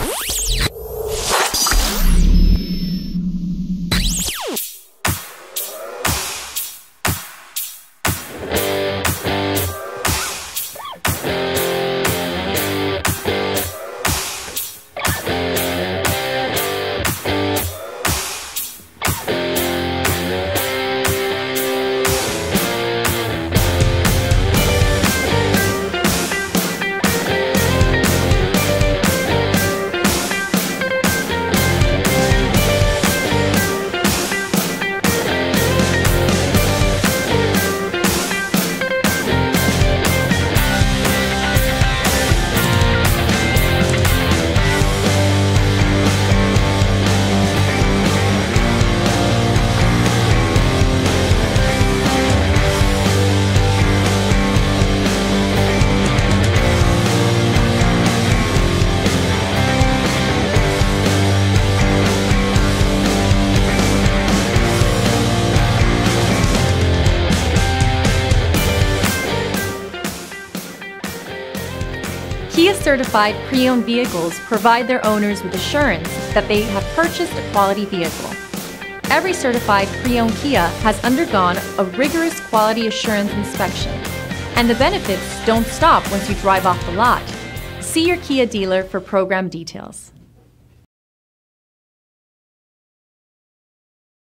Kia certified pre-owned vehicles provide their owners with assurance that they have purchased a quality vehicle. Every certified pre-owned Kia has undergone a rigorous quality assurance inspection, and the benefits don't stop once you drive off the lot. See your Kia dealer for program details.